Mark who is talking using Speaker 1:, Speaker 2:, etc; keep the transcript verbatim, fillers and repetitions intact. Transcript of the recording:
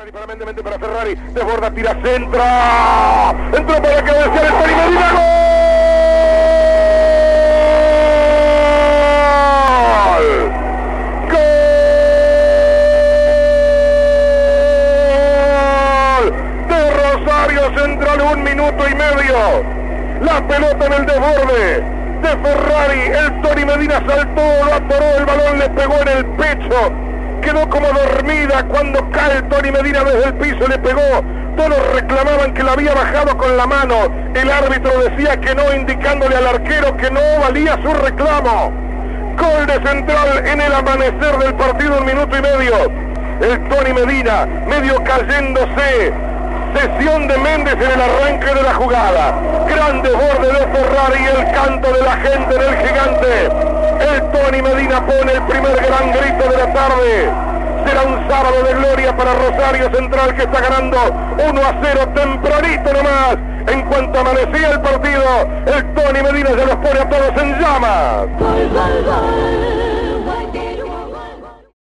Speaker 1: Ferrari, para Mente, Mente para Ferrari, desborda, tira, centra, entró para que decía el Tony Medina, ¡gol! ¡Gol! De Rosario Central, un minuto y medio, la pelota en el desborde de Ferrari, el Tony Medina saltó, lo atoró, el balón le pegó en el pecho, quedó como dormida cuando cae el Tony Medina desde el piso, le pegó, todos reclamaban que la había bajado con la mano, el árbitro decía que no, indicándole al arquero que no valía su reclamo. Gol de Central en el amanecer del partido, un minuto y medio, el Tony Medina medio cayéndose, cesión de Méndez en el arranque de la jugada, gran desborde de Ferrari, el canto de la gente en el Gigante, el Tony Medina pone el primer gran grito de la tarde. Será un sábado de gloria para Rosario Central, que está ganando uno a cero tempranito nomás. En cuanto amanecía el partido, el Tony Medina se los pone a todos en llamas.